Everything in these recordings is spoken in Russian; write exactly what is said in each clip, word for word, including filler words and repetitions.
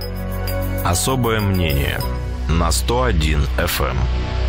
Особое мнение на сто один эф эм.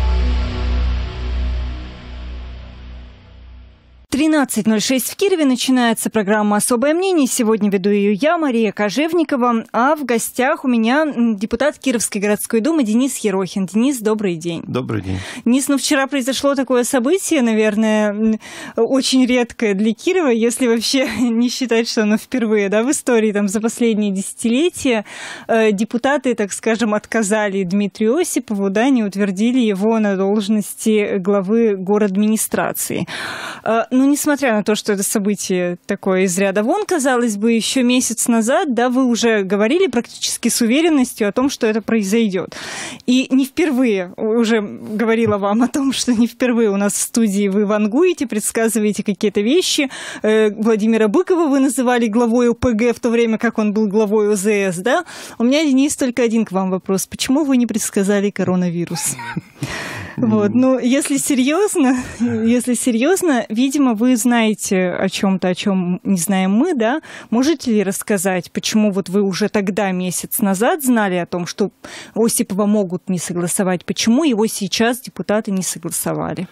тринадцать ноль шесть в Кирове начинается программа «Особое мнение». Сегодня веду ее я, Мария Кожевникова, а в гостях у меня депутат Кировской городской думы Денис Ерохин. Денис, добрый день. Добрый день. Денис, ну вчера произошло такое событие, наверное, очень редкое для Кирова, если вообще не считать, что оно впервые, да, в истории там за последние десятилетия. Депутаты, так скажем, отказали Дмитрию Осипову, да, не утвердили его на должности главы горадминистрации. Ну, несмотря на то, что это событие такое из ряда вон, казалось бы, еще месяц назад, да, вы уже говорили практически с уверенностью о том, что это произойдет. И не впервые, уже говорила вам о том, что не впервые у нас в студии вы вангуете, предсказываете какие-то вещи. Владимира Быкова вы называли главой о пэ гэ, в то время как он был главой о зэ эс, да? У меня, Денис, только один к вам вопрос. Почему вы не предсказали коронавирус? Вот, ну, если серьезно, если серьезно, видимо, вы знаете о чем-то, о чем не знаем мы, да? Можете ли рассказать, почему вот вы уже тогда, месяц назад, знали о том, что Осипова могут не согласовать, почему его сейчас депутаты не согласовали?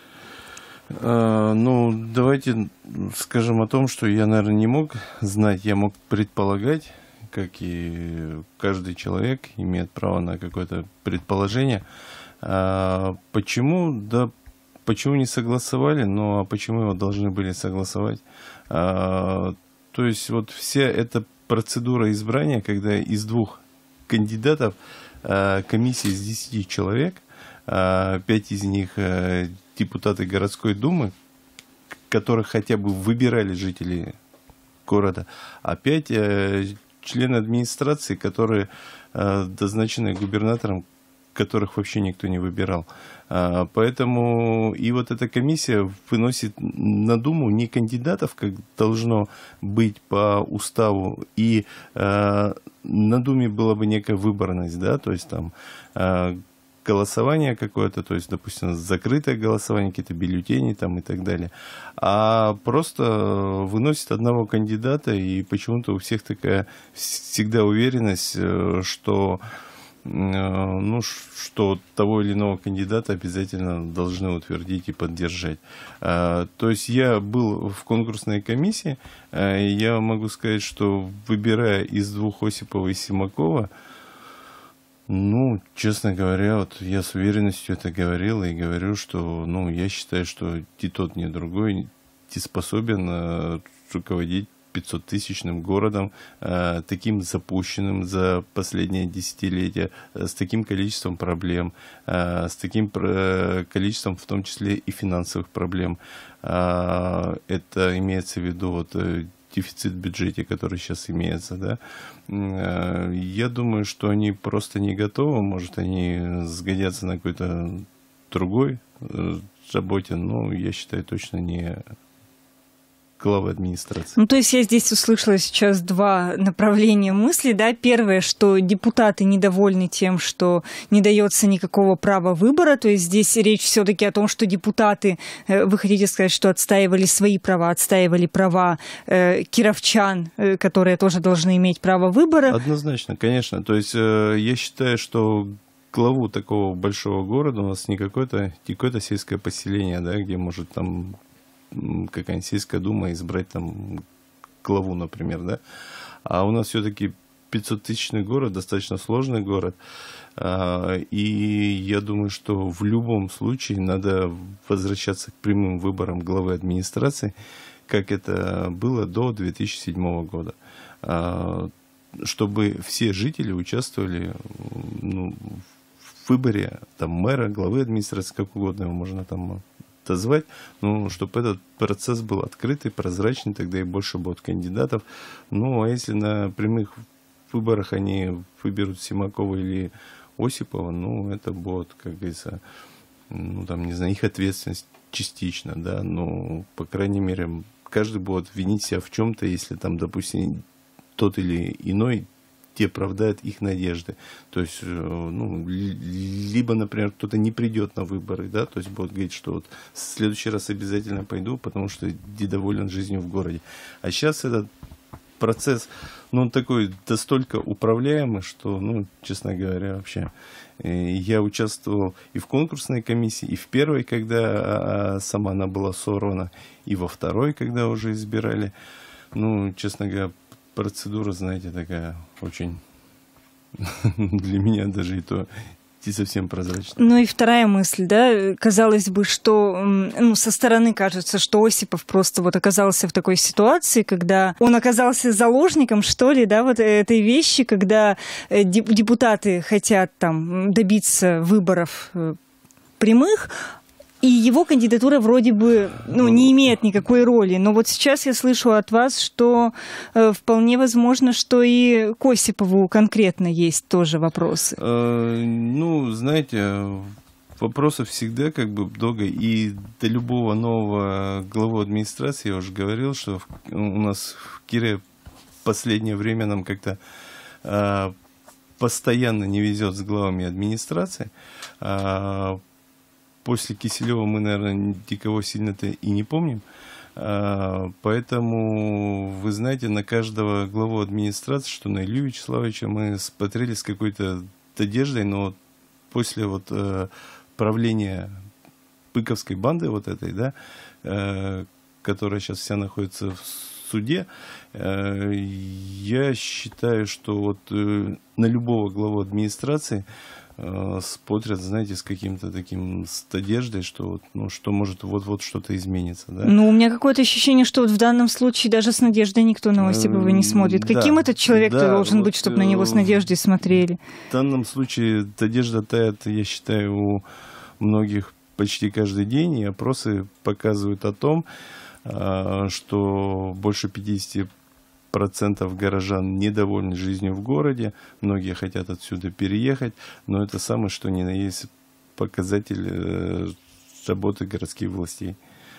А, ну, давайте скажем о том, что я, наверное, не мог знать, я мог предполагать, как и каждый человек имеет право на какое-то предположение. А почему? Да, почему не согласовали? Ну, а почему его должны были согласовать? А, то есть вот вся эта процедура избрания, когда из двух кандидатов а, комиссия из десяти человек, а, пять из них а, депутаты городской думы, которых хотя бы выбирали жители города, а пять а, члены администрации, которые а, назначены губернатором, которых вообще никто не выбирал. Поэтому и вот эта комиссия выносит на Думу не кандидатов, как должно быть по уставу, и на Думе была бы некая выборность, да, то есть там голосование какое-то, то есть, допустим, закрытое голосование, какие-то бюллетени там и так далее, а просто выносит одного кандидата, и почему-то у всех такая всегда уверенность, что ну, что того или иного кандидата обязательно должны утвердить и поддержать. То есть я был в конкурсной комиссии, я могу сказать, что выбирая из двух, Осипова и Симакова, ну, честно говоря, вот я с уверенностью это говорил и говорю, что, ну, я считаю, что ни тот, ни другой не способен руководить пятисоттысячным городом, э, таким запущенным за последние десятилетия, э, с таким количеством проблем, э, с таким э, количеством, в том числе и финансовых проблем. Э, это имеется в виду вот, э, дефицит в бюджете, который сейчас имеется. Да? Э, я думаю, что они просто не готовы, может, они сгодятся на какой-то другой э, работе, но я считаю, точно не главы администрации. Ну, то есть я здесь услышала сейчас два направления мысли, да. Первое, что депутаты недовольны тем, что не дается никакого права выбора, то есть здесь речь все-таки о том, что депутаты, вы хотите сказать, что отстаивали свои права, отстаивали права э, кировчан, э, которые тоже должны иметь право выбора. Однозначно, конечно. То есть э, я считаю, что главу такого большого города у нас не какое-то, не какое-то сельское поселение, да, где может там какая-нибудь сельская дума избрать там главу, например, да. А у нас все-таки пятисоттысячный город, достаточно сложный город. И я думаю, что в любом случае надо возвращаться к прямым выборам главы администрации, как это было до две тысячи седьмого года. Чтобы все жители участвовали, ну, в выборе там, мэра, главы администрации, как угодно его можно там дозвать, ну, чтобы этот процесс был открытый, прозрачный, тогда и больше будет кандидатов. Ну, а если на прямых выборах они выберут Симакова или Осипова, ну, это будет, как говорится, ну, там, не знаю, их ответственность частично, да, но, по крайней мере, каждый будет винить себя в чем-то, если там, допустим, тот или иной те оправдают их надежды. То есть, ну, либо, например, кто-то не придет на выборы, да, то есть будет говорить, что вот в следующий раз обязательно пойду, потому что недоволен жизнью в городе. А сейчас этот процесс, ну, он такой настолько управляемый, что, ну, честно говоря, вообще, я участвовал и в конкурсной комиссии, и в первой, когда сама она была сорвана, и во второй, когда уже избирали. Ну, честно говоря, процедура, знаете, такая очень для меня даже и то не совсем прозрачная. Ну и вторая мысль, да, казалось бы, что ну, со стороны кажется, что Осипов просто вот оказался в такой ситуации, когда он оказался заложником, что ли, да, вот этой вещи, когда депутаты хотят там добиться выборов прямых, и его кандидатура вроде бы ну, не имеет никакой роли. Но вот сейчас я слышу от вас, что э, вполне возможно, что и к Осипову конкретно есть тоже вопросы. Э, ну, знаете, вопросов всегда как бы много. И до любого нового главы администрации, я уже говорил, что в, у нас в Кирове в последнее время нам как-то э, постоянно не везет с главами администрации. Э, После Киселева мы, наверное, никого сильно-то и не помним. Поэтому, вы знаете, на каждого главу администрации, что на Илью Вячеславовича, мы смотрели с какой-то надеждой, но после вот правления Быковской банды вот этой, да, которая сейчас вся находится в суде, я считаю, что вот на любого главу администрации смотрят, знаете, с каким-то таким, с надеждой, что вот, ну, что может вот-вот что-то изменится, да. Ну, у меня какое-то ощущение, что вот в данном случае даже с надеждой никто на Осипова не смотрит. Да, каким этот человек да, должен вот быть, чтобы на него с надеждой смотрели? В данном случае надежда тает, я считаю, у многих почти каждый день, и опросы показывают о том, что больше пятьдесят процентов горожан недовольны жизнью в городе, многие хотят отсюда переехать, но это самое, что ни на есть показатель работы городских властей.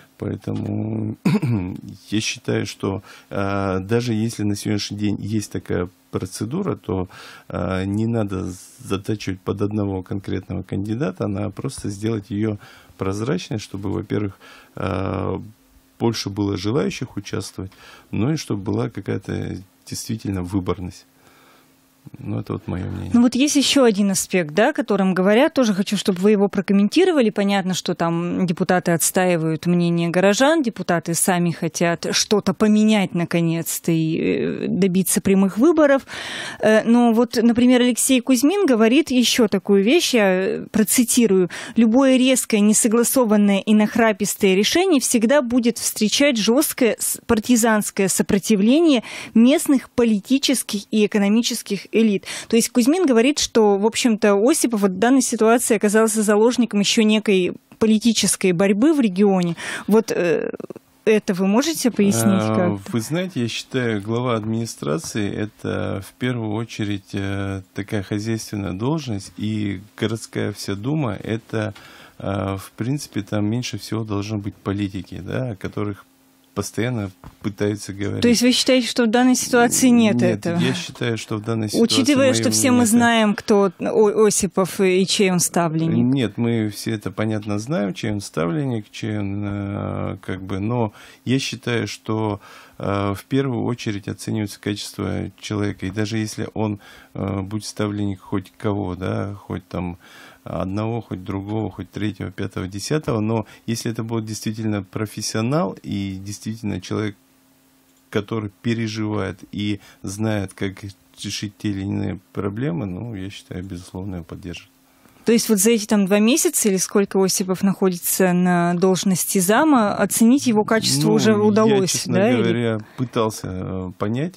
Поэтому я считаю, что э, даже если на сегодняшний день есть такая процедура, то э, не надо затачивать под одного конкретного кандидата, а просто сделать ее прозрачной, чтобы, во-первых, э, больше было желающих участвовать, ну и чтобы была какая-то действительно выборность. Ну, это вот мое мнение. Ну, вот есть еще один аспект, да, о котором говорят. Тоже хочу, чтобы вы его прокомментировали. Понятно, что там депутаты отстаивают мнение горожан, депутаты сами хотят что-то поменять, наконец-то, и добиться прямых выборов. Но вот, например, Алексей Кузьмин говорит еще такую вещь, я процитирую. «Любое резкое, несогласованное и нахрапистое решение всегда будет встречать жесткое партизанское сопротивление местных политических и экономических элит». То есть Кузьмин говорит, что, в общем-то, Осипов в данной ситуации оказался заложником еще некой политической борьбы в регионе. Вот э, это вы можете пояснить как-то? Вы знаете, я считаю, глава администрации – это в первую очередь такая хозяйственная должность, и городская вся дума – это, в принципе, там меньше всего должно быть политики, да, о которых постоянно пытаются говорить. То есть вы считаете, что в данной ситуации нет, нет этого? Я считаю, что в данной ситуации... Учитывая, что все мы знаем, кто Осипов и чей он ставленник. Нет, мы все это, понятно, знаем, чей он ставленник, чей он, как бы... Но я считаю, что в первую очередь оценивается качество человека. И даже если он будет ставленник хоть кого, да, хоть там одного, хоть другого, хоть третьего, пятого, десятого, но если это будет действительно профессионал и действительно человек, который переживает и знает, как решить те или иные проблемы, ну, я считаю, безусловно, его поддерживать. То есть вот за эти там два месяца или сколько Осипов находится на должности зама, оценить его качество ну, уже удалось, я, честно да? говоря, или... пытался понять,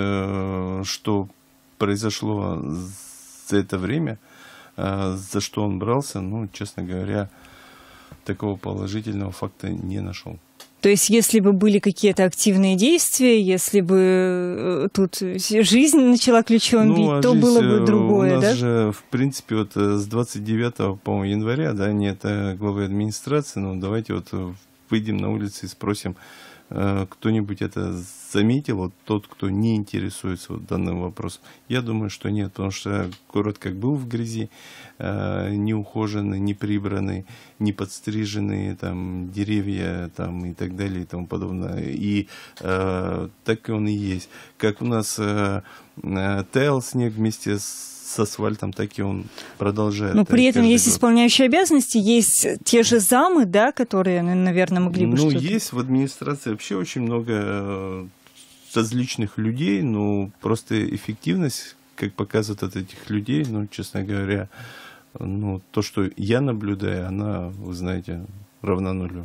что произошло за это время, за что он брался, ну, честно говоря, такого положительного факта не нашел. То есть, если бы были какие-то активные действия, если бы тут жизнь начала ключом ну, бить, а то было бы другое, да? У нас да? же, в принципе, вот с двадцать девятого, по-моему, января, да, нет главы администрации, но давайте вот выйдем на улицу и спросим кто-нибудь это заметил, вот тот, кто не интересуется вот данным вопросом? Я думаю, что нет, потому что город как был в грязи, не ухоженный, не прибранный, не подстриженные там деревья там, и так далее и тому подобное. И э, так и он и есть. Как у нас э, таял снег вместе с с асфальтом, так и он продолжает. Но при этом есть год. исполняющие обязанности, есть те же замы, да, которые, наверное, могли бы Ну, что-то... есть в администрации вообще очень много различных людей, но просто эффективность, как показывают от этих людей, ну, честно говоря, ну, то, что я наблюдаю, она, вы знаете, равна нулю.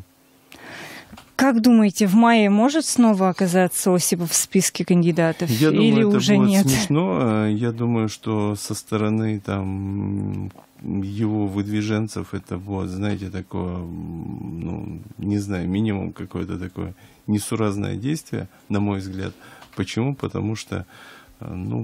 Как думаете, в мае может снова оказаться Осипов в списке кандидатов? Я или думаю, это уже будет нет? смешно. Я думаю, что со стороны там его выдвиженцев это будет, знаете, такое, ну, не знаю, минимум какое-то такое несуразное действие, на мой взгляд. Почему? Потому что, ну,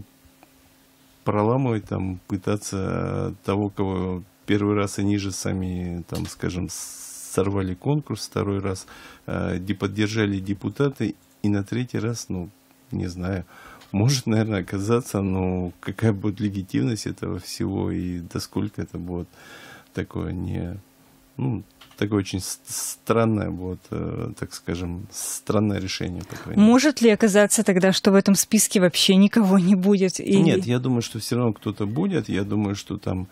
проламывать там, пытаться того, кого первый раз они же сами, там, скажем, сорвали конкурс, второй раз э, поддержали депутаты, и на третий раз, ну, не знаю, может, наверное, оказаться, но какая будет легитимность этого всего, и до сколько это будет такое не, ну, такое очень странное будет, э, так скажем, странное решение. По крайней мере. Может ли оказаться тогда, что в этом списке вообще никого не будет? Или... Нет, я думаю, что все равно кто-то будет, я думаю, что там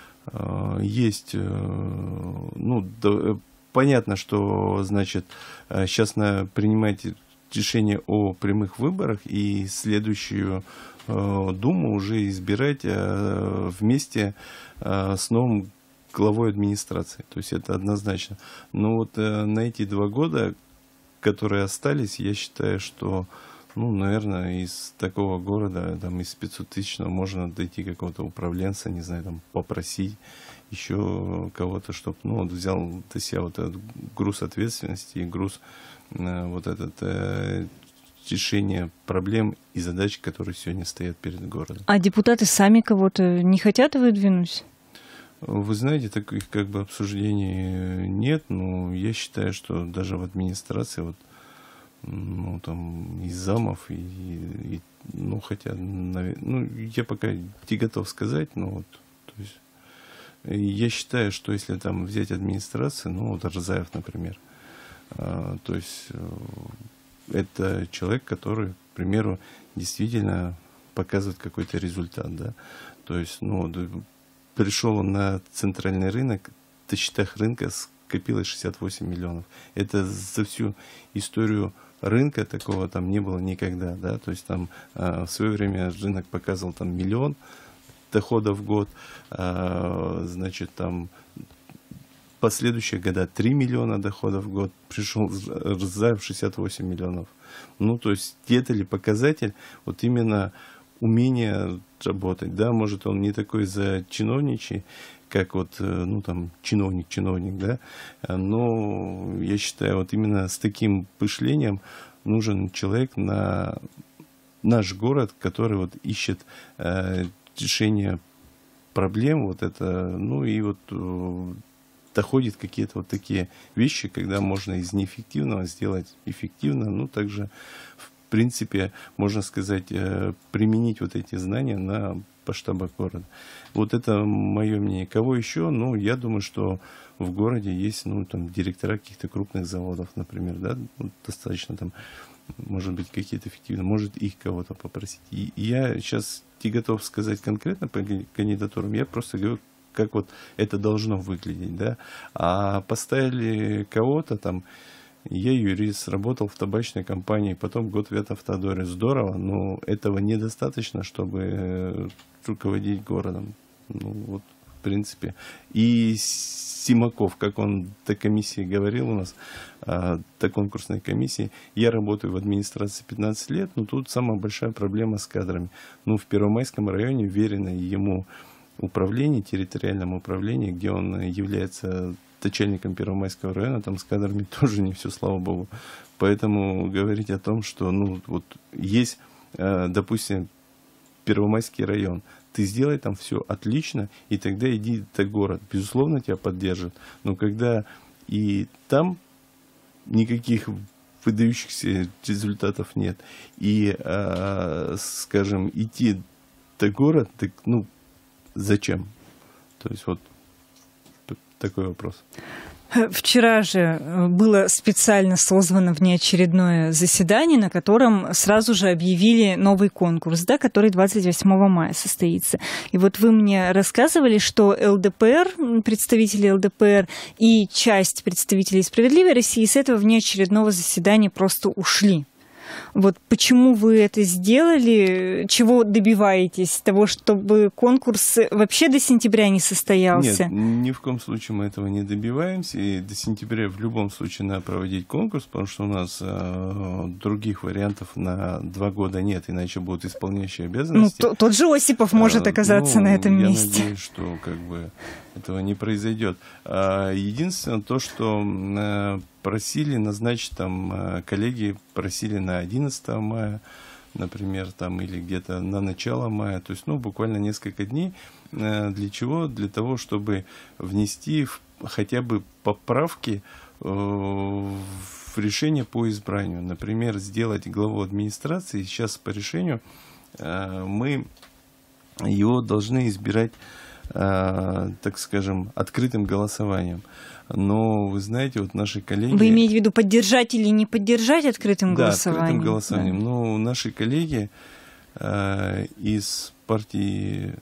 э, есть, э, ну, да, понятно, что, значит, сейчас надо принимать решение о прямых выборах и следующую э, Думу уже избирать э, вместе э, с новым главой администрации. То есть это однозначно. Но вот э, на эти два года, которые остались, я считаю, что, ну, наверное, из такого города, там, из пятисоттысячного можно дойти какого-то управленца, не знаю, там, попросить еще кого-то, чтобы, ну, вот взял на себя вот этот груз ответственности и груз э, вот этот э, решение проблем и задач, которые сегодня стоят перед городом. А депутаты сами кого-то не хотят выдвинуть? Вы знаете, таких как бы обсуждений нет, но я считаю, что даже в администрации вот, ну, там, из замов, и, и, ну, хотя, ну, я пока не готов сказать, но вот, то есть, я считаю, что если там взять администрацию, ну, вот Арзаев, например, э, то есть, э, это человек, который, к примеру, действительно показывает какой-то результат, да, то есть, ну, пришел он на центральный рынок, на счетах рынка скопилось шестьдесят восемь миллионов. Это за всю историю рынка такого там не было никогда, да, то есть там э, в свое время рынок показывал там миллион доходов в год, э, значит, там последующие года три миллиона доходов в год, пришел Рзаев шестьдесят восемь миллионов. Ну, то есть это ли показатель вот именно умение работать, да, может он не такой зачиновничий, как вот, ну, там, чиновник-чиновник, да, но я считаю, вот именно с таким мышлением нужен человек на наш город, который вот ищет э, решение проблем, вот это, ну, и вот э, доходит какие-то вот такие вещи, когда можно из неэффективного сделать эффективно, ну, также, в принципе, можно сказать, э, применить вот эти знания на масштабах города. Вот это мое мнение. Кого еще? Ну, я думаю, что в городе есть, ну, там, директора каких-то крупных заводов, например, да, ну, достаточно там, может быть, какие-то эффективные, может их кого-то попросить. И я сейчас не готов сказать конкретно по кандидатурам, я просто говорю, как вот это должно выглядеть, да. А поставили кого-то там, я юрист, работал в табачной компании, потом год в Автодоре, здорово, но этого недостаточно, чтобы руководить городом. Ну, вот, в принципе. И Симаков, как он до комиссии говорил у нас, до конкурсной комиссии, я работаю в администрации пятнадцать лет, но тут самая большая проблема с кадрами. Ну, в Первомайском районе верено ему управление, территориальном управлении, где он является начальником Первомайского района, там с кадрами тоже не все, слава богу. Поэтому говорить о том, что, ну, вот есть, допустим, Первомайский район, ты сделай там все отлично, и тогда иди в город. Безусловно, тебя поддержат. Но когда и там никаких выдающихся результатов нет. И, скажем, идти до города, так, ну, зачем? То есть вот такой вопрос. Вчера же было специально созвано внеочередное заседание, на котором сразу же объявили новый конкурс, да, который двадцать восьмого мая состоится. И вот вы мне рассказывали, что эл дэ пэ эр, представители эл дэ пэ эр и часть представителей «Справедливой России» с этого внеочередного заседания просто ушли. Вот почему вы это сделали? Чего добиваетесь? Того, чтобы конкурс вообще до сентября не состоялся? Нет, ни в коем случае мы этого не добиваемся. И до сентября в любом случае надо проводить конкурс, потому что у нас э, других вариантов на два года нет, иначе будут исполняющие обязанности. Ну, тот же Осипов может оказаться ну, на этом я месте. Я надеюсь, что как бы этого не произойдет. Единственное то, что просили назначить там, коллеги просили на одиннадцатое мая, например, там, или где-то на начало мая, то есть, ну, буквально несколько дней. Для чего? Для того, чтобы внести хотя бы поправки в решение по избранию. Например, сделать главу администрации. Сейчас по решению мы его должны избирать, так скажем, открытым голосованием. Но, вы знаете, вот наши коллеги... Вы имеете в виду поддержать или не поддержать открытым да, голосованием? открытым голосованием. Да. Но наши коллеги э, из партии,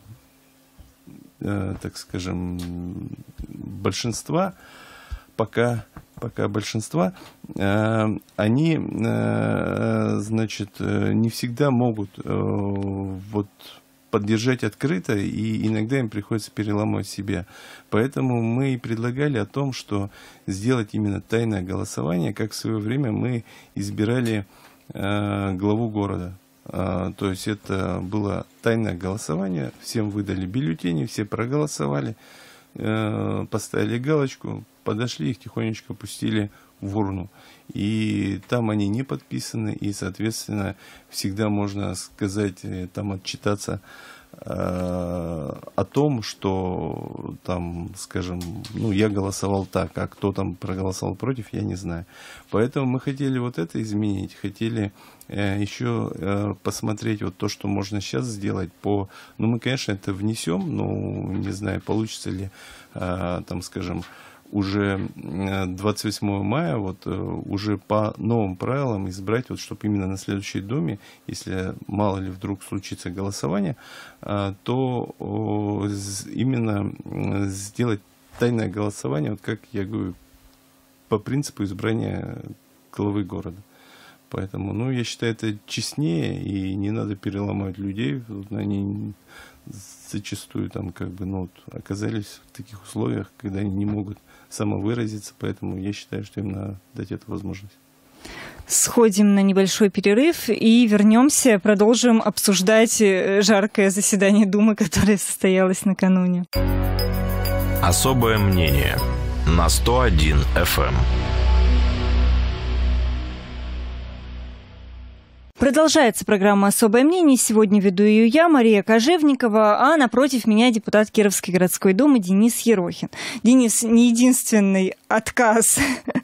э, так скажем, большинства, пока, пока большинства, э, они, э, значит, не всегда могут э, вот... поддержать открыто, и иногда им приходится переломать себя. Поэтому мы и предлагали о том, что сделать именно тайное голосование, как в свое время мы избирали э, главу города. Э, то есть это было тайное голосование, всем выдали бюллетени, все проголосовали, э, поставили галочку, подошли, их тихонечко пустили в урну. И там они не подписаны, и, соответственно, всегда можно сказать, там отчитаться э, о том, что там, скажем, ну, я голосовал так, а кто там проголосовал против, я не знаю. Поэтому мы хотели вот это изменить, хотели э, еще э, посмотреть вот то, что можно сейчас сделать по... Ну, мы, конечно, это внесем, но не знаю, получится ли, э, там, скажем, уже двадцать восьмого мая вот уже по новым правилам избрать, вот, чтобы именно на следующей Думе, если мало ли вдруг случится голосование, то именно сделать тайное голосование, вот как я говорю, по принципу избрания главы города. Поэтому, ну, я считаю, это честнее, и не надо переломать людей, они зачастую там как бы, ну, вот, оказались в таких условиях, когда они не могут самовыразиться, поэтому я считаю, что им надо дать эту возможность. Сходим на небольшой перерыв и вернемся, продолжим обсуждать жаркое заседание Думы, которое состоялось накануне. Особое мнение на сто один эф эм. Продолжается программа «Особое мнение». Сегодня веду ее я, Мария Кожевникова, а напротив меня депутат Кировской городской думы Денис Ерохин. Денис, не единственный отказ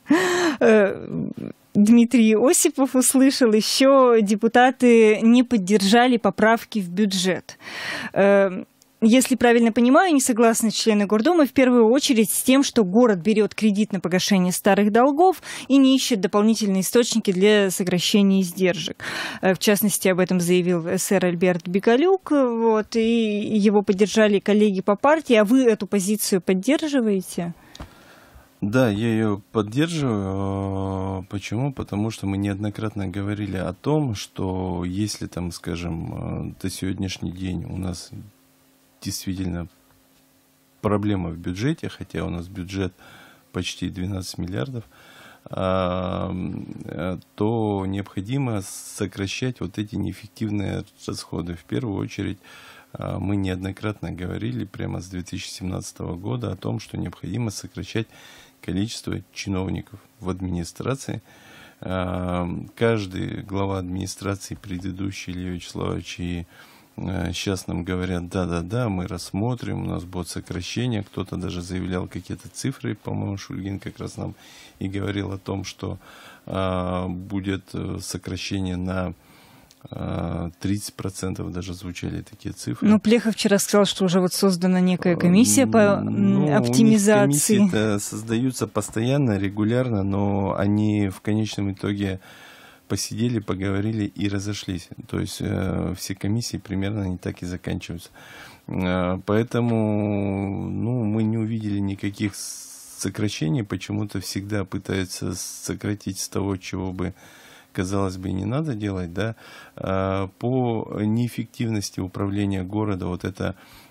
Дмитрий Осипов услышал, еще депутаты не поддержали поправки в бюджет. Если правильно понимаю, не согласны члены Гордумы в первую очередь с тем, что город берет кредит на погашение старых долгов и не ищет дополнительные источники для сокращения издержек. В частности, об этом заявил сэр Альберт Бикалюк, вот, и его поддержали коллеги по партии. А вы эту позицию поддерживаете? Да, я ее поддерживаю. Почему? Потому что мы неоднократно говорили о том, что если, там, скажем, до сегодняшний день у нас действительно проблема в бюджете, хотя у нас бюджет почти двенадцать миллиардов, то необходимо сокращать вот эти неэффективные расходы. В первую очередь мы неоднократно говорили прямо с две тысячи семнадцатого года о том, что необходимо сокращать количество чиновников в администрации. Каждый глава администрации, предыдущий Илья Вячеславович, и сейчас нам говорят, да-да-да, мы рассмотрим, у нас будет сокращение. Кто-то даже заявлял какие-то цифры, по-моему, Шульгин как раз нам и говорил о том, что будет сокращение на тридцать процентов, даже звучали такие цифры. Ну, Плехов вчера сказал, что уже вот создана некая комиссия по ну, оптимизации. У них комиссии создаются постоянно, регулярно, но они в конечном итоге посидели, поговорили и разошлись. То есть э, все комиссии примерно они так и заканчиваются. Э, поэтому ну, мы не увидели никаких сокращений. Почему-то всегда пытаются сократить с того, чего бы, казалось бы, не надо делать. Да? Э, по неэффективности управления города, вот это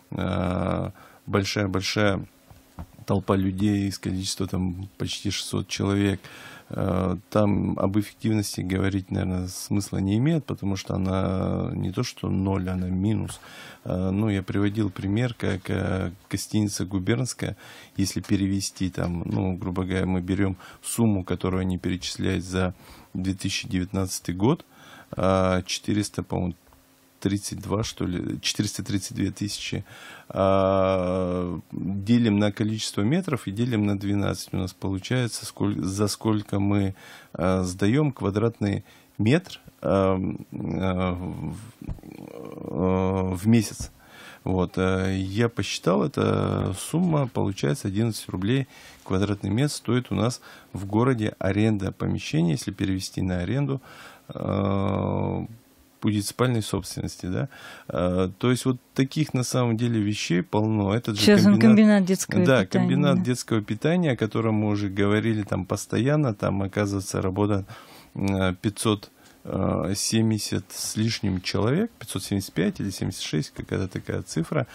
большая-большая толпа людей с количеством там, почти шестьсот человек, там об эффективности говорить, наверное, смысла не имеет, потому что она не то что ноль, она минус. Ну, я приводил пример, как гостиница «Губернская», если перевести там, ну, грубо говоря, мы берем сумму, которую они перечисляют за две тысячи девятнадцатый год, четыреста, по-моему, тридцать два, что ли, четыреста тридцать две тысячи, а, делим на количество метров и делим на двенадцать. У нас получается, сколь, за сколько мы а, сдаем квадратный метр а, а, в, а, в месяц. Вот, а, я посчитал, эта сумма получается одиннадцать рублей квадратный метр стоит у нас в городе аренда помещения, если перевести на аренду, а, муниципальной собственности, да, а, то есть вот таких на самом деле вещей полно. Этот Сейчас же комбинат, он комбинат детского да, питания. комбинат да. детского питания, о котором мы уже говорили там постоянно, там оказывается работа пятьсот семьдесят с лишним человек, пятьсот семьдесят пять или семьдесят шесть, какая-то такая цифра.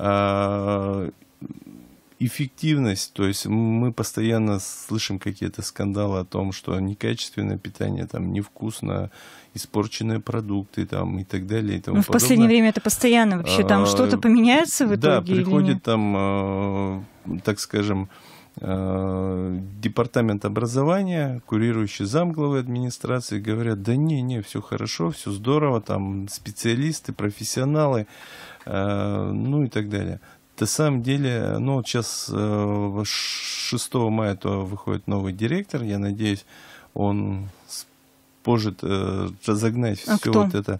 А, эффективность, то есть мы постоянно слышим какие-то скандалы о том, что некачественное питание, там, невкусно, испорченные продукты там, и так далее. И тому Но в подобное. Последнее время это постоянно вообще. Там а, что-то поменяется в итоге? Да, приходит там, э, так скажем, э, департамент образования, курирующий замглавы администрации, говорят, да не, не, все хорошо, все здорово, там специалисты, профессионалы, э, ну и так далее. На самом деле, ну вот сейчас э, шестого мая то выходит новый директор, я надеюсь, он сможет э, разогнать а все кто? вот это.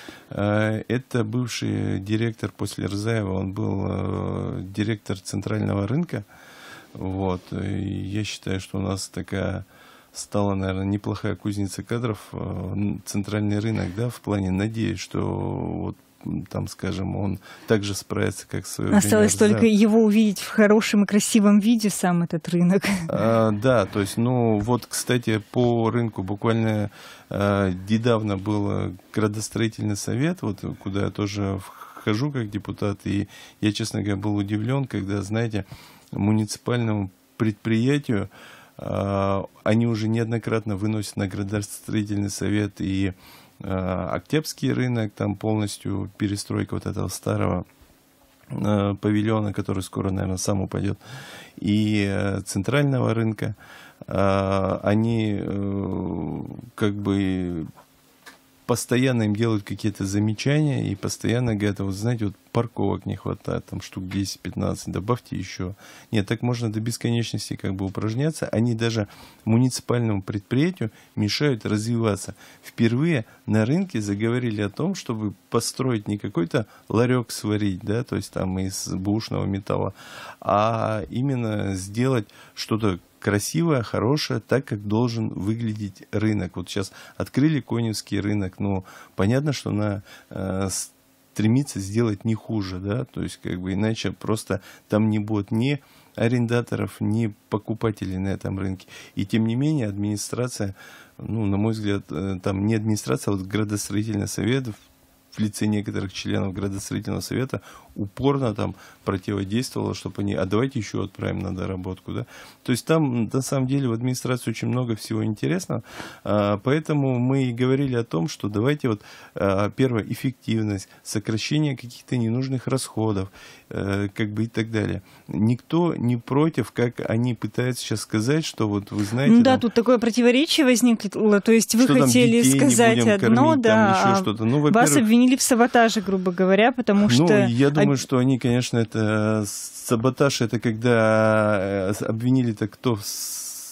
Э, это бывший директор после Рзаева, он был э, директор центрального рынка. Вот. И я считаю, что у нас такая стала, наверное, неплохая кузница кадров, э, центральный рынок, да, в плане, надеюсь, что вот там, скажем, он также справится, как в свое время. Осталось только его увидеть в хорошем и красивом виде, сам этот рынок. А, да, то есть, ну, вот, кстати, по рынку буквально а, недавно был градостроительный совет, вот, куда я тоже вхожу как депутат, и я, честно говоря, был удивлен, когда, знаете, муниципальному предприятию а, они уже неоднократно выносят на градостроительный совет и Октябрьский рынок, там полностью перестройка вот этого старого э, павильона, который скоро, наверное, сам упадет, и э, центрального рынка, э, они э, как бы постоянно им делают какие-то замечания и постоянно говорят, вот знаете, вот парковок не хватает, там штук десять-пятнадцать, добавьте еще. Нет, так можно до бесконечности как бы упражняться. Они даже муниципальному предприятию мешают развиваться. Впервые на рынке заговорили о том, чтобы построить не какой-то ларек сварить, да, то есть там из бэушного металла, а именно сделать что-то красивое, хорошее, так, как должен выглядеть рынок. Вот сейчас открыли Коневский рынок, но понятно, что она э, стремится сделать не хуже, да, то есть как бы иначе просто там не будет ни арендаторов, ни покупателей на этом рынке. И тем не менее администрация, ну, на мой взгляд, э, там не администрация, а вот градостроительный совет в лице некоторых членов градостроительного совета упорно там противодействовала, чтобы они, а давайте еще отправим на доработку, да. То есть там на самом деле в администрации очень много всего интересного, а, поэтому мы и говорили о том, что давайте вот а, первое, эффективность, сокращение каких-то ненужных расходов, а, как бы и так далее. Никто не против, как они пытаются сейчас сказать, что вот вы знаете... Ну да, там, тут такое противоречие возникло, то есть вы хотели сказать одно, кормить, да, там, ну, вас обвинили в саботаже, грубо говоря, потому что... Ну, я думаю, что они, конечно, это саботаж, это когда обвинили-то кто в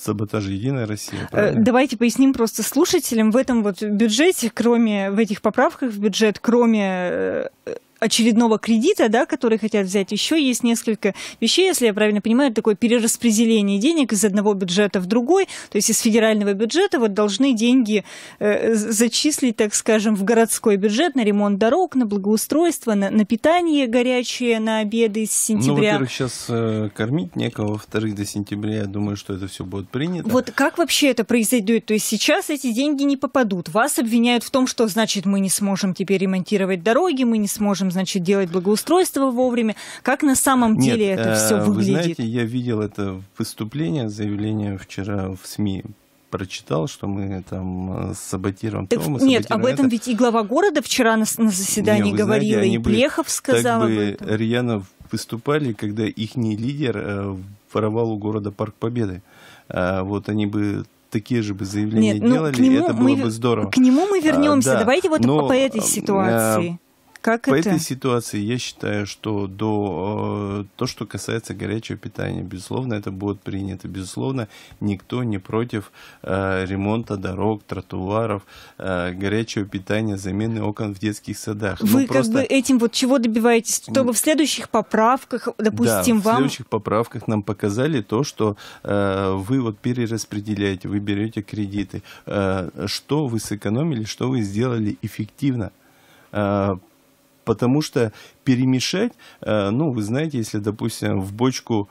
саботаж «Единая Россия». Правильно? Давайте поясним просто слушателям. В этом вот бюджете, кроме, в этих поправках в бюджет, кроме очередного кредита, да, который хотят взять, еще есть несколько вещей, если я правильно понимаю, такое перераспределение денег из одного бюджета в другой, то есть из федерального бюджета вот должны деньги э, зачислить, так скажем, в городской бюджет на ремонт дорог, на благоустройство, на, на питание горячее, на обеды с сентября. Ну, во-первых, сейчас э, кормить некого, во-вторых, до сентября, я думаю, что это все будет принято. Вот как вообще это произойдет? То есть сейчас эти деньги не попадут. Вас обвиняют в том, что, значит, мы не сможем теперь ремонтировать дороги, мы не сможем, значит, делать благоустройство вовремя. Как на самом деле Нет, это все выглядит? Вы знаете, я видел это выступление, заявление вчера в СМИ. Прочитал, что мы там саботируем так, то, мы Нет, саботируем об этом это. ведь и глава города вчера на, на заседании не, говорила, знаете, и Плехов сказал так об бы этом. рьяно выступали, когда ихний лидер э, воровал у города Парк Победы. А, вот они бы такие же бы заявления Нет, ну, делали, к нему это было мы, бы здорово. К нему мы вернемся. А, да, Давайте вот но, по этой ситуации. Как По это? этой ситуации я считаю, что до, э, то, что касается горячего питания, безусловно, это будет принято. Безусловно, никто не против э, ремонта дорог, тротуаров, э, горячего питания, замены окон в детских садах. Вы Но как просто... бы этим вот чего добиваетесь? Чтобы в следующих поправках, допустим, да, вам... в следующих поправках нам показали то, что э, вы вот перераспределяете, вы берете кредиты. Э, что вы сэкономили, что вы сделали эффективно. Э, Потому что перемешать, ну, вы знаете, если, допустим, в бочку,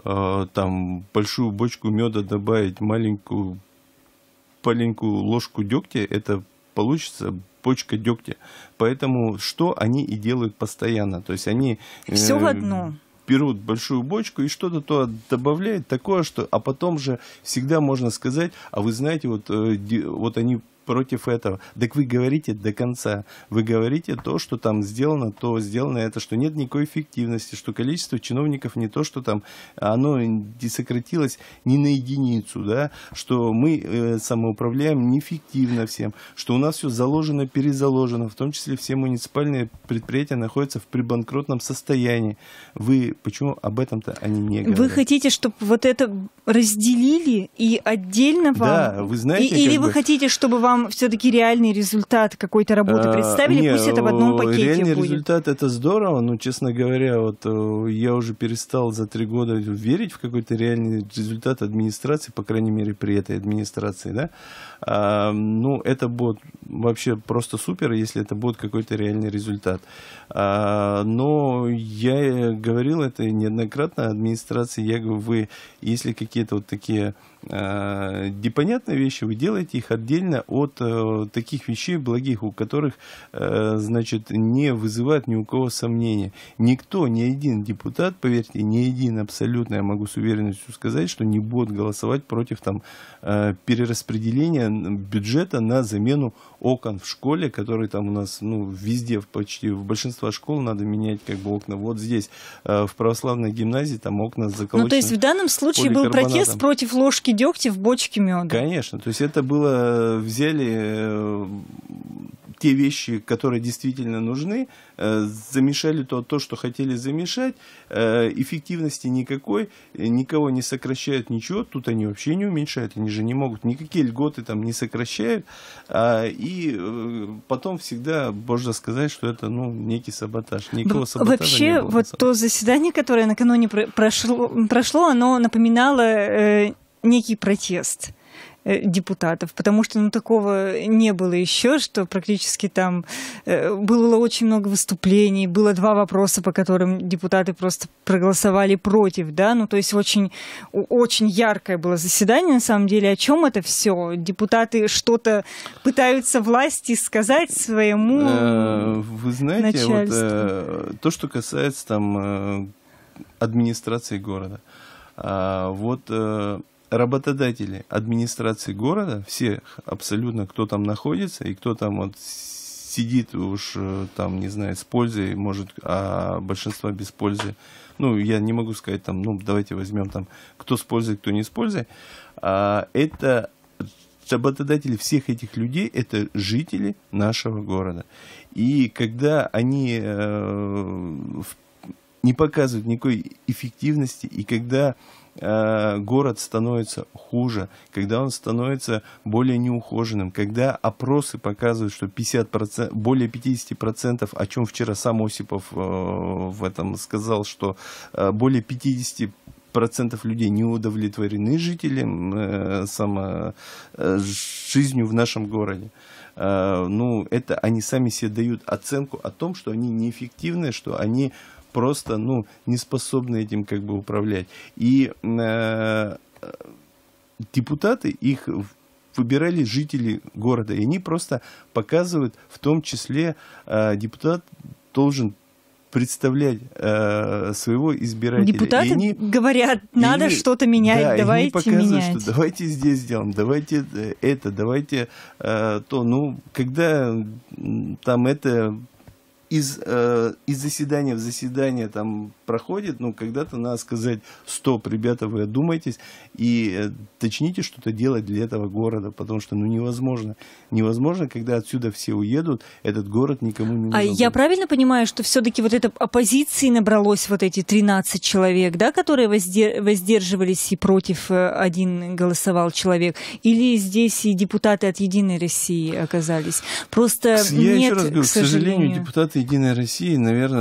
там, большую бочку меда добавить маленькую, маленькую ложку дегтя, это получится бочка дегтя. Поэтому что они и делают постоянно. То есть они... Все в одно. Берут большую бочку и что-то то добавляют такое, что... А потом же всегда можно сказать, а вы знаете, вот, вот они... против этого. Так вы говорите до конца. Вы говорите то, что там сделано, то сделано это, что нет никакой эффективности, что количество чиновников не то, что там оно сократилось не на единицу, да, что мы э, самоуправляем неэффективно всем, что у нас все заложено, перезаложено, в том числе все муниципальные предприятия находятся в прибанкротном состоянии. Вы почему об этом-то они не говорят? Вы хотите, чтобы вот это разделили и отдельно вам? Да, вы знаете, и, или как вы бы... хотите, чтобы вам все-таки реальный результат какой-то работы представили, а, пусть не, это в одном пакете реальный будет. результат это здорово, но, честно говоря, вот я уже перестал за три года верить в какой-то реальный результат администрации, по крайней мере, при этой администрации, да. А, ну, это будет вообще просто супер, если это будет какой-то реальный результат. А, но я говорил это неоднократно администрации, я говорю, вы, если какие-то вот такие а, непонятные вещи, вы делаете их отдельно от а, таких вещей благих, у которых, а, значит, не вызывает ни у кого сомнения. Никто, ни один депутат, поверьте, ни один абсолютно, я могу с уверенностью сказать, что не будет голосовать против там а, перераспределения бюджета на замену окон в школе, которые там у нас, ну, везде, почти в большинстве школ надо менять как бы окна. Вот здесь, а, в православной гимназии, там окна заколочены. Ну, то есть в данном случае был протест против ложки дегтя в бочке меда. Конечно. То есть это было, взяли те вещи, которые действительно нужны, замешали то, то, что хотели замешать, эффективности никакой, никого не сокращают, ничего, тут они вообще не уменьшают, они же не могут, никакие льготы там не сокращают, и потом всегда можно сказать, что это, ну, некий саботаж. Никакого саботажа Вообще, не было, вот то заседание, которое накануне прошло, прошло оно напоминало э, некий протест депутатов, потому что, ну, такого не было еще, что практически там э, было очень много выступлений, было два вопроса, по которым депутаты просто проголосовали против, да, ну, то есть очень, очень яркое было заседание, на самом деле. О чем это все? Депутаты что-то пытаются власти сказать своему начальству? Вы знаете, вот, э, то, что касается там э, администрации города, э, вот э, работодатели администрации города, все абсолютно, кто там находится и кто там вот сидит уж там, не знаю, с пользой, может, а большинство без пользы. Ну, я не могу сказать там, ну, давайте возьмем там, кто с пользой, кто не с пользой. А, это работодатели всех этих людей, это жители нашего города. И когда они э, не показывают никакой эффективности, и когда э, город становится хуже, когда он становится более неухоженным, когда опросы показывают, что пятьдесят процентов, более пятьдесят процентов, о чем вчера сам Осипов э, в этом сказал, что э, более пятьдесят процентов людей не удовлетворены жителям э, само, э, жизнью в нашем городе. Э, ну, это они сами себе дают оценку о том, что они неэффективны, что они просто, ну, не способны этим как бы управлять. И э, депутаты, их выбирали жители города, и они просто показывают, в том числе э, депутат должен представлять э, своего избирателя. Депутаты и они, говорят, надо они, что-то менять, да, давайте они показывают, менять. Что давайте здесь сделаем, давайте это, давайте э, то. Ну, когда там это из, э, из заседания в заседание там проходит, ну, когда-то надо сказать: стоп, ребята, вы одумайтесь и э, начните что-то делать для этого города, потому что, ну, невозможно. Невозможно, когда отсюда все уедут, этот город никому не нужен. А я правильно понимаю, что все-таки вот это оппозиции набралось вот эти тринадцать человек, да, которые воздер... воздерживались и против один голосовал человек? Или здесь и депутаты от «Единой России» оказались? Просто я нет, еще раз говорю, к сожалению, к сожалению, депутаты «Единой России», наверное,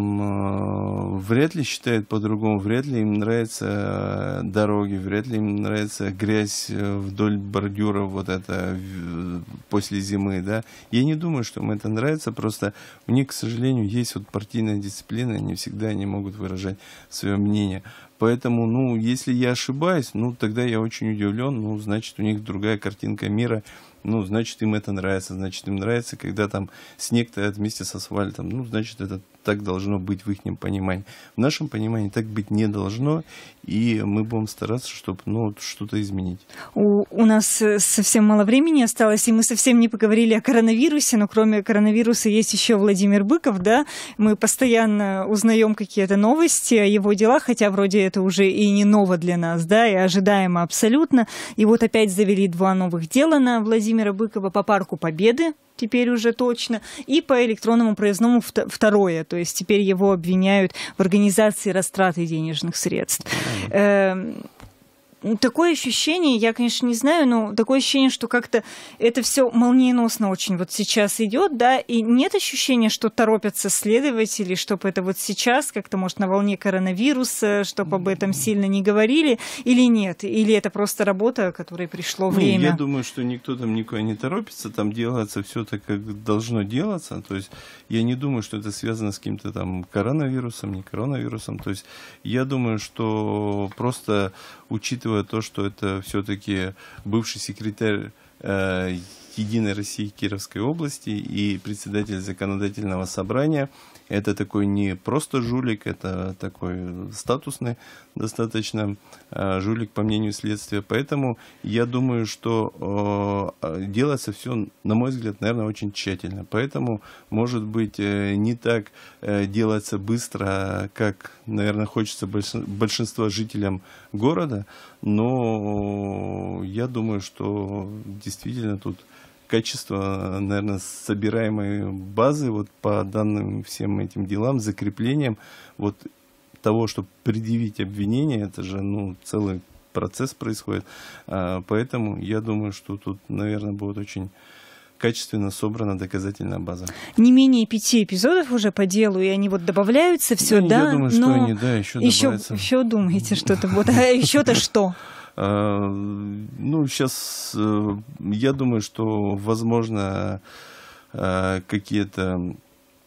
там э, вряд ли считают по-другому, вряд ли им нравятся дороги, вряд ли им нравится грязь вдоль бордюров, вот это после зимы, да. Я не думаю, что им это нравится, просто у них, к сожалению, есть вот партийная дисциплина, не всегда они могут выражать свое мнение. Поэтому, ну, если я ошибаюсь, ну, тогда я очень удивлен, ну, значит, у них другая картинка мира, ну, значит, им это нравится, значит, им нравится, когда там снег тает вместе с асфальтом, ну, значит, это так должно быть в их понимании. В нашем понимании так быть не должно, и мы будем стараться, чтобы, ну, что-то изменить. У, у нас совсем мало времени осталось, и мы совсем не поговорили о коронавирусе, но кроме коронавируса есть еще Владимир Быков, да, мы постоянно узнаем какие-то новости о его делах, хотя вроде это уже и не ново для нас, да, и ожидаемо абсолютно. И вот опять завели два новых дела на Владимира Быкова по Парку Победы, теперь уже точно, и по электронному проездному второе, то есть теперь его обвиняют в организации растраты денежных средств. Mm-hmm. Такое ощущение, я, конечно, не знаю, но такое ощущение, что как-то это все молниеносно очень вот сейчас идет, да, и нет ощущения, что торопятся следователи, чтобы это вот сейчас как-то, может, на волне коронавируса, чтобы об этом сильно не говорили, или нет, или это просто работа, которой пришло время? Не, я думаю, что никто там никуда не торопится, там делается все так, как должно делаться, то есть я не думаю, что это связано с каким-то там коронавирусом, не коронавирусом, то есть я думаю, что просто учитывая то, что это все-таки бывший секретарь э, «Единой России» Кировской области и председатель законодательного собрания, это такой не просто жулик, это такой статусный достаточно э, жулик, по мнению следствия. Поэтому я думаю, что э, делается все, на мой взгляд, наверное, очень тщательно. Поэтому, может быть, э, не так э, делается быстро, как, наверное, хочется большинству жителям города, но я думаю, что действительно тут качество, наверное, собираемой базы вот по данным всем этим делам, закреплением вот того, чтобы предъявить обвинение, это же, ну, целый процесс происходит. А, поэтому я думаю, что тут, наверное, будет очень качественно собрана доказательная база. Не менее пяти эпизодов уже по делу, и они вот добавляются все, ну, да? Я думаю, что но они, да, еще добавятся. Еще, еще думаете, что это будет? А еще-то что? Ну, сейчас я думаю, что, возможно, какие-то...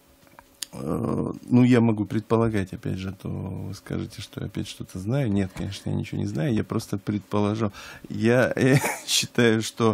Ну, я могу предполагать, опять же, то вы скажете, что я опять что-то знаю. Нет, конечно, я ничего не знаю, я просто предположу. Я считаю, что,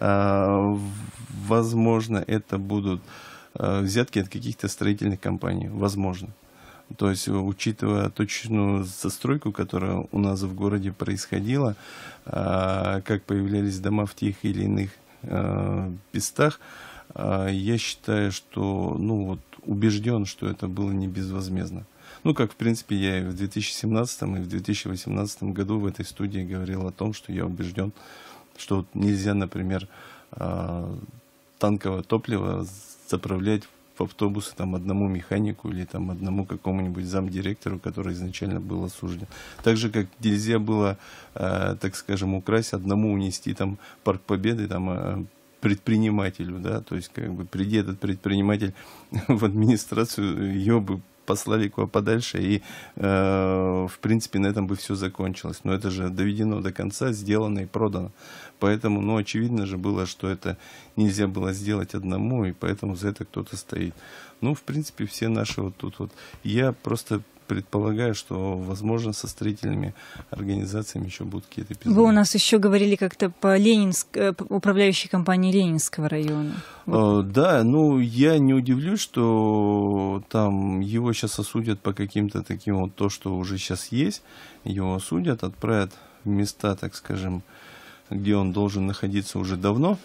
возможно, это будут взятки от каких-то строительных компаний. Возможно. То есть, учитывая точную застройку, которая у нас в городе происходила, как появлялись дома в тех или иных местах, я считаю, что, ну, вот, убежден, что это было не безвозмездно. Ну, как, в принципе, я и в две тысячи семнадцатом, и в две тысячи восемнадцатом году в этой студии говорил о том, что я убежден, что нельзя, например, танковое топливо заправлять в автобусы там одному механику или там одному какому-нибудь замдиректору, который изначально был осужден. Так же, как нельзя было, э, так скажем, украсть одному, унести там Парк Победы, там, э, предпринимателю, да, то есть, как бы, приди этот предприниматель в администрацию, ее бы послали куда подальше, и, э, в принципе, на этом бы все закончилось. Но это же доведено до конца, сделано и продано. Поэтому, ну, очевидно же было, что это нельзя было сделать одному, и поэтому за это кто-то стоит. Ну, в принципе, все наши вот тут вот. Я просто предполагаю, что, возможно, со строительными организациями еще будут какие-то эпизоды. Вы у нас еще говорили как-то по Ленинск, управляющей компании Ленинского района. Вот. Да, ну, я не удивлюсь, что там его сейчас осудят по каким-то таким вот, то, что уже сейчас есть, его осудят, отправят в места, так скажем, где он должен находиться уже давно.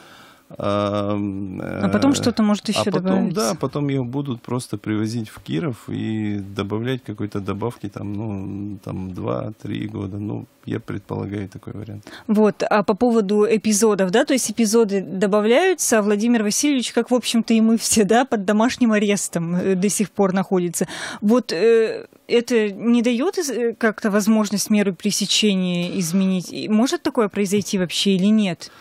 А, а потом что-то может еще а потом, добавиться. Да, потом ее будут просто привозить в Киров и добавлять какой-то добавки, там, ну, там, два-три года. Ну, я предполагаю такой вариант. Вот, а по поводу эпизодов, да, то есть эпизоды добавляются, а Владимир Васильевич, как, в общем-то, и мы все, да, под домашним арестом до сих пор находится. Вот э, это не дает как-то возможность меру пресечения изменить? Может такое произойти вообще или нет?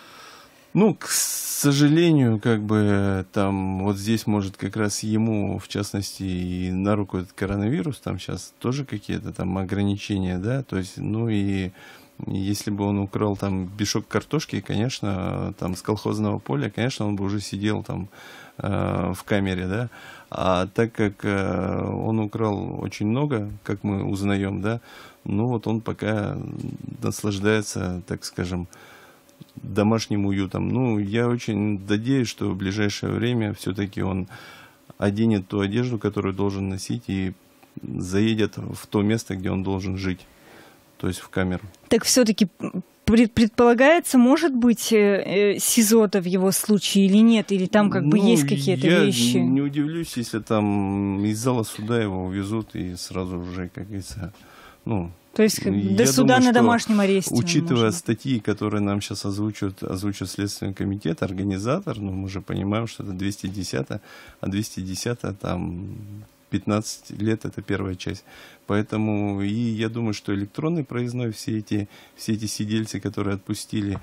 Ну, к сожалению, как бы там вот здесь может как раз ему, в частности, и на руку этот коронавирус, там сейчас тоже какие-то там ограничения, да, то есть, ну и если бы он украл там мешок картошки, конечно, там с колхозного поля, конечно, он бы уже сидел там э, в камере, да, а так как э, он украл очень много, как мы узнаем, да, ну вот он пока наслаждается, так скажем, домашним уютом. Ну, я очень надеюсь, что в ближайшее время все-таки он оденет ту одежду, которую должен носить, и заедет в то место, где он должен жить, то есть в камеру. Так все-таки предполагается, может быть, СИЗО-то в его случае или нет? Или там как бы ну, есть какие-то я вещи? Я не удивлюсь, если там из зала суда его увезут и сразу уже, как говорится, ну... То есть до суда думаю, на домашнем аресте. Учитывая статьи, которые нам сейчас озвучивают, озвучивает Следственный комитет, организатор, ну, мы же понимаем, что это двести десятая, а двести десятая там пятнадцать лет, это первая часть. Поэтому и я думаю, что электронный проездной, все эти, все эти сидельцы, которые отпустили,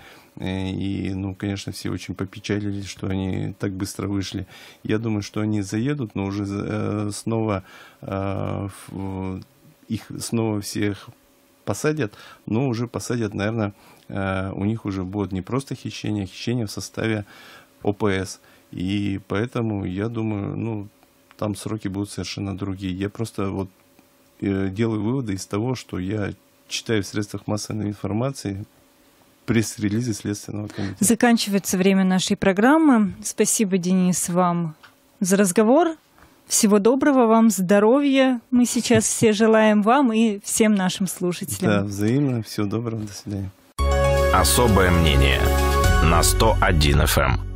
и, ну, конечно, все очень попечалились, что они так быстро вышли. Я думаю, что они заедут, но уже э, снова э, их снова всех посадят, но уже посадят, наверное, э, у них уже будет не просто хищение, а хищение в составе О П С. И поэтому, я думаю, ну, там сроки будут совершенно другие. Я просто вот э, делаю выводы из того, что я читаю в средствах массовой информации, пресс-релизы Следственного комитета. Заканчивается время нашей программы. Спасибо, Денис, вам за разговор. Всего доброго вам, здоровья. Мы сейчас все желаем вам и всем нашим слушателям. Да, взаимно. Всего доброго. До свидания. Особое мнение на сто один эф эм.